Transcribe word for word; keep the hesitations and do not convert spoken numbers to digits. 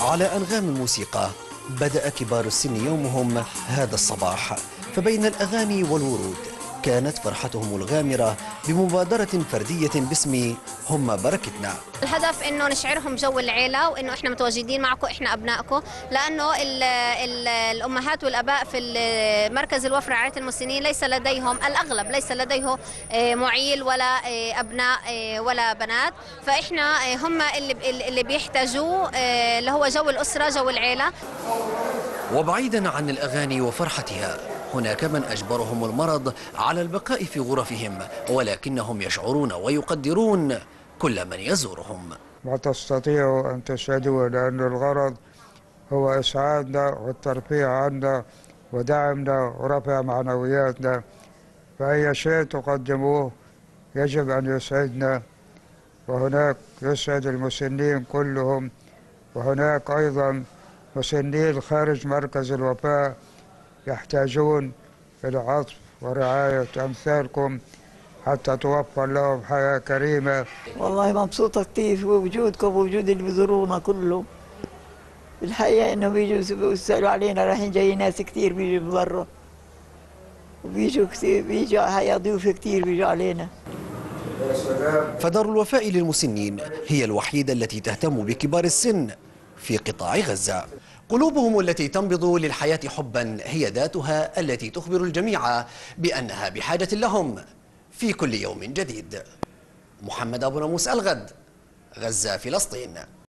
على أنغام الموسيقى بدأ كبار السن يومهم هذا الصباح، فبين الأغاني والورود كانت فرحتهم الغامرة بمبادرة فردية باسم هم بركتنا. الهدف انه نشعرهم جو العيله، وانه احنا متواجدين معكم، احنا ابنائكم، لانه ال ال الامهات والاباء في مركز الوفره رعايه المسنين ليس لديهم، الاغلب ليس لديه معيل ولا ابناء ولا بنات، فاحنا هم اللي اللي بيحتاجوه اللي هو جو الاسره، جو العيله. وبعيدا عن الاغاني وفرحتها، هناك من أجبرهم المرض على البقاء في غرفهم، ولكنهم يشعرون ويقدرون كل من يزورهم. ما تستطيعوا أن تشهدوا، لأن الغرض هو إسعادنا والترفيه عنا ودعمنا ورفع معنوياتنا، فأي شيء تقدموه يجب أن يسعدنا، وهناك يسعد المسنين كلهم، وهناك أيضا مسنين خارج مركز الوفاة يحتاجون إلى عطف ورعاية أمثالكم حتى توفر لهم حياة كريمة. والله مبسوطة كثير بوجودكم ووجود اللي بيزورونا كله. الحقيقة إنه بيجوا يسألوا علينا، رايحين جاي ناس كثير بيجوا من برا، وبيجوا كثير، بيجوا حياة ضيوف كثير بيجوا علينا. فدار الوفاء للمسنين هي الوحيدة التي تهتم بكبار السن في قطاع غزة. قلوبهم التي تنبض للحياة حبا هي ذاتها التي تخبر الجميع بأنها بحاجة لهم في كل يوم جديد. محمد أبو ناموس، الغد، غزة، فلسطين.